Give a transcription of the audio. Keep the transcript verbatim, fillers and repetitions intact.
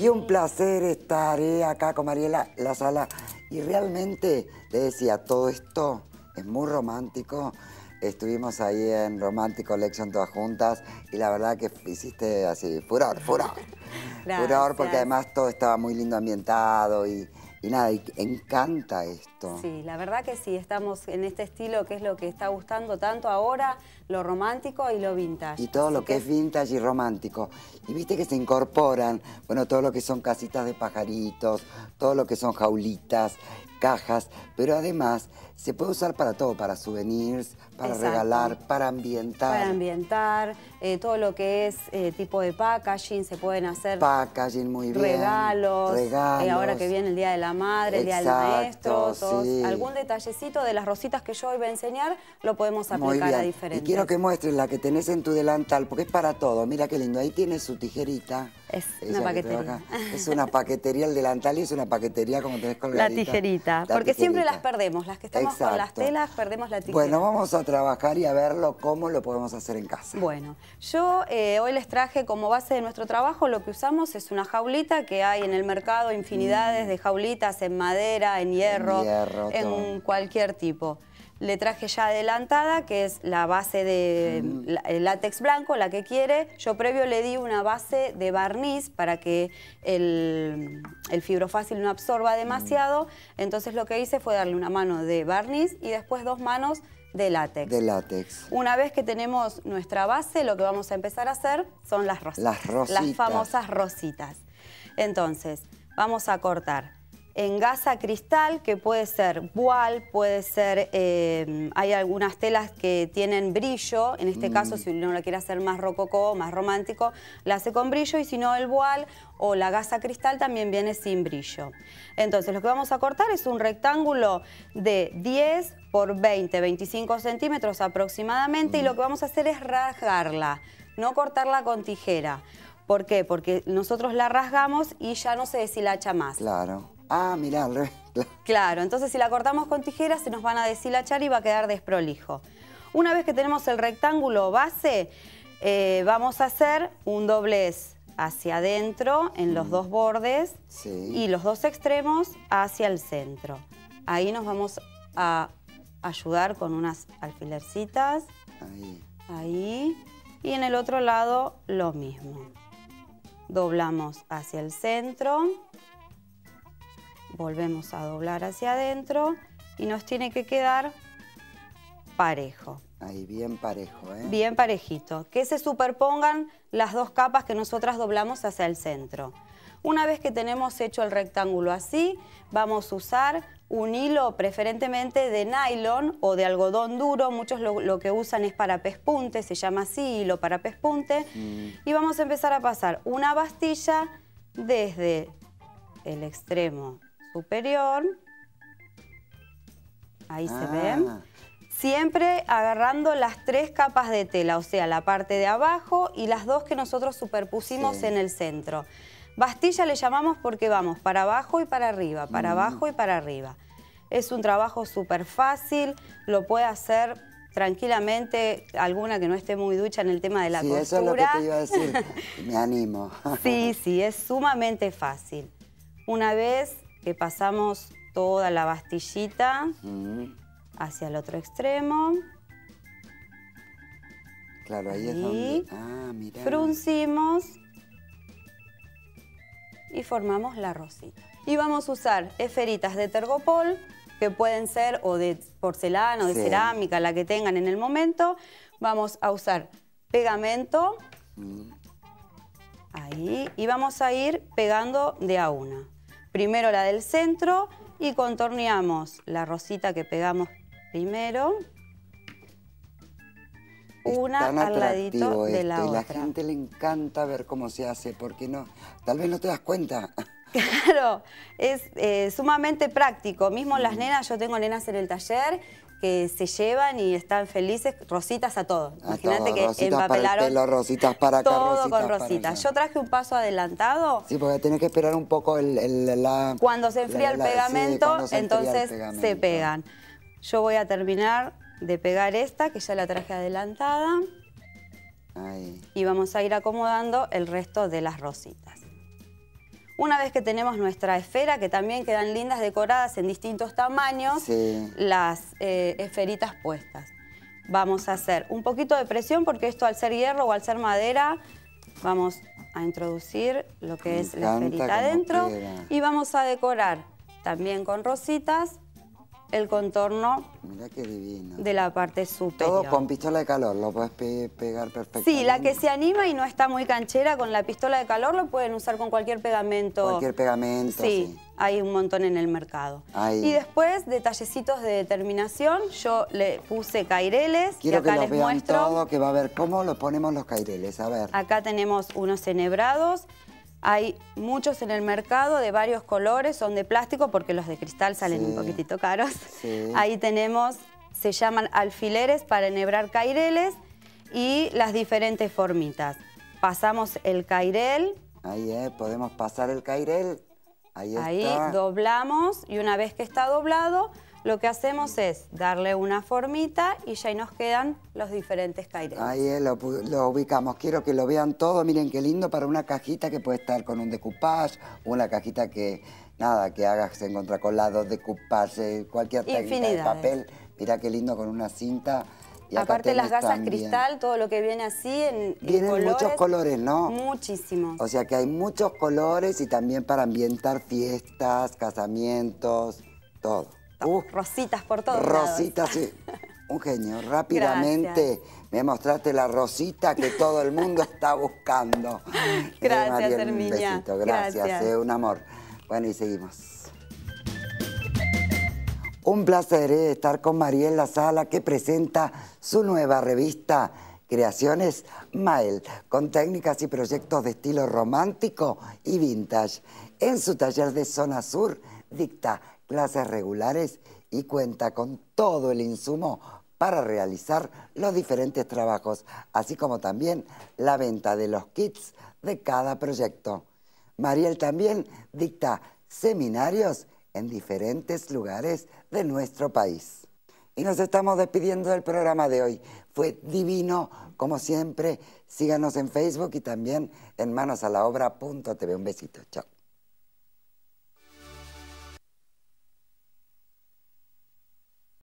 Y un placer estar eh, acá con Mariela La Sala. Y realmente, le decía, todo esto es muy romántico. Estuvimos ahí en Romantic Collection todas juntas y la verdad que hiciste así, furor, furor. Gracias. Furor porque además todo estaba muy lindo ambientado y, y nada, y encanta esto. Sí, la verdad que sí, estamos en este estilo que es lo que está gustando tanto ahora, lo romántico y lo vintage. Y todo Así lo que, que es vintage y romántico. Y viste que se incorporan, bueno, todo lo que son casitas de pajaritos, todo lo que son jaulitas, cajas, pero además se puede usar para todo, para souvenirs, para Exacto. regalar, para ambientar. Para ambientar, eh, todo lo que es eh, tipo de packaging, se pueden hacer packaging, muy bien. Regalos, regalos. Eh, ahora que viene el Día de la Madre, el Día del Exacto, Maestro, todos, sí. algún detallecito de las rositas que yo hoy voy a enseñar, lo podemos Muy aplicar bien. a diferentes. Y quiero que muestres la que tenés en tu delantal, porque es para todo. Mira qué lindo, ahí tienes su tijerita. Es Ella una paquetería. Es una paquetería el delantal y es una paquetería como tenés colgadita. La tijerita, la porque tijerita. siempre las perdemos, las que estamos Exacto. con las telas perdemos la tijera. Bueno, vamos a trabajar y a verlo cómo lo podemos hacer en casa. Bueno, yo eh, hoy les traje como base de nuestro trabajo, lo que usamos es una jaulita que hay en el mercado, infinidades mm. de jaulitas en madera, en hierro, en, hierro, en todo. cualquier tipo. Le traje ya adelantada, que es la base de mm. la, el látex blanco, la que quiere. Yo previo le di una base de barniz para que el, el fibrofácil no absorba demasiado. Mm. Entonces lo que hice fue darle una mano de barniz y después dos manos de látex. De látex. Una vez que tenemos nuestra base, lo que vamos a empezar a hacer son las rositas. Las rositas. Las famosas rositas. Entonces, vamos a cortar en gasa cristal, que puede ser voile, puede ser, eh, hay algunas telas que tienen brillo, en este mm. caso si uno la quiere hacer más rococó, más romántico, la hace con brillo, y si no el voile o la gasa cristal también viene sin brillo. Entonces lo que vamos a cortar es un rectángulo de diez por veinte, veinticinco centímetros aproximadamente, mm. y lo que vamos a hacer es rasgarla, no cortarla con tijera. ¿Por qué? Porque nosotros la rasgamos y ya no se deshilacha más. Claro. Ah, mirá, al revés. Claro, entonces si la cortamos con tijeras se nos van a deshilachar y va a quedar desprolijo. Una vez que tenemos el rectángulo base, eh, vamos a hacer un doblez hacia adentro en los mm. dos bordes sí. y los dos extremos hacia el centro. Ahí nos vamos a ayudar con unas alfilercitas. Ahí. Ahí. Y en el otro lado lo mismo. Doblamos hacia el centro. Volvemos a doblar hacia adentro y nos tiene que quedar parejo. Ahí, bien parejo, ¿eh? Bien parejito. Que se superpongan las dos capas que nosotras doblamos hacia el centro. Una vez que tenemos hecho el rectángulo así, vamos a usar un hilo preferentemente de nylon o de algodón duro. Muchos lo, lo que usan es para pespunte, se llama así, hilo para pespunte. Mm. Y vamos a empezar a pasar una bastilla desde el extremo superior, ahí ah. se ven, siempre agarrando las tres capas de tela, o sea, la parte de abajo y las dos que nosotros superpusimos sí. en el centro. Bastilla le llamamos porque vamos para abajo y para arriba, para mm. abajo y para arriba. Es un trabajo súper fácil, lo puede hacer tranquilamente alguna que no esté muy ducha en el tema de la sí, costura. Eso es lo que te iba a decir, me animo. Sí, sí, es sumamente fácil. Una vez que pasamos toda la bastillita mm. hacia el otro extremo. Claro, ahí, ahí es donde... Ah, mirá. Fruncimos y formamos la rosita. Y vamos a usar esferitas de tergopol, que pueden ser o de porcelana o de sí. cerámica, la que tengan en el momento. Vamos a usar pegamento. Mm. Ahí. Y vamos a ir pegando de a una. Primero la del centro y contorneamos la rosita que pegamos primero, una al ladito de la otra. Y la gente le encanta ver cómo se hace, porque no, tal vez no te das cuenta. Claro, es eh, sumamente práctico. Mismo mm. las nenas, yo tengo nenas en el taller que se llevan y están felices, rositas a todo. Imagínate que rositas empapelaron para el pelo, rositas para acá, todo rositas con rositas. Yo traje un paso adelantado. Sí, porque tenés que esperar un poco el, el, la... Cuando se enfría la, el pegamento, sí, se entonces el pegamento. se pegan. Yo voy a terminar de pegar esta, que ya la traje adelantada. Ahí. Y vamos a ir acomodando el resto de las rositas. Una vez que tenemos nuestra esfera, que también quedan lindas decoradas en distintos tamaños, sí. las eh, esferitas puestas. Vamos a hacer un poquito de presión porque esto al ser hierro o al ser madera, vamos a introducir lo que Me es la esferita adentro y vamos a decorar también con rositas el contorno. Mirá qué divino. De la parte superior. Todo con pistola de calor, lo puedes pe pegar perfectamente. Sí, la que se anima y no está muy canchera con la pistola de calor lo pueden usar con cualquier pegamento. Cualquier pegamento, sí. sí. Hay un montón en el mercado. Ahí. Y después, detallecitos de determinación, yo le puse caireles. Quiero y acá que los les vean muestro. todo, que va a ver cómo lo ponemos los caireles, a ver. Acá tenemos unos enhebrados. Hay muchos en el mercado de varios colores, son de plástico porque los de cristal salen sí. un poquitito caros. Sí. Ahí tenemos, se llaman alfileres para enhebrar caireles y las diferentes formitas. Pasamos el cairel. Ahí, eh, podemos pasar el cairel. Ahí, Ahí está. doblamos y una vez que está doblado, lo que hacemos es darle una formita y ya ahí nos quedan los diferentes caireles. Ahí eh, lo, lo ubicamos. Quiero que lo vean todo. Miren qué lindo para una cajita que puede estar con un decoupage, una cajita que, nada, que hagas en contracolado, decoupage, cualquier técnica de papel. Mirá qué lindo con una cinta. Y aparte las gasas también cristal, todo lo que viene así en, Vienen en colores. muchos colores, ¿no? Muchísimos. O sea que hay muchos colores y también para ambientar fiestas, casamientos, todo. Uh, rositas por todos Rositas, lados. sí. Un genio. Rápidamente Gracias. Me mostraste la rosita que todo el mundo está buscando. Gracias, eh, Mariel, Herminia. Un besito. Gracias, Gracias. Eh, un amor. Bueno, y seguimos. Un placer eh, estar con Mariel La Sala, que presenta su nueva revista Creaciones Mael, con técnicas y proyectos de estilo romántico y vintage. En su taller de Zona Sur dicta clases regulares y cuenta con todo el insumo para realizar los diferentes trabajos, así como también la venta de los kits de cada proyecto. Mariel también dicta seminarios en diferentes lugares de nuestro país. Y nos estamos despidiendo del programa de hoy. Fue divino, como siempre. Síganos en Facebook y también en manos a la obra punto t v. Un besito. Chao.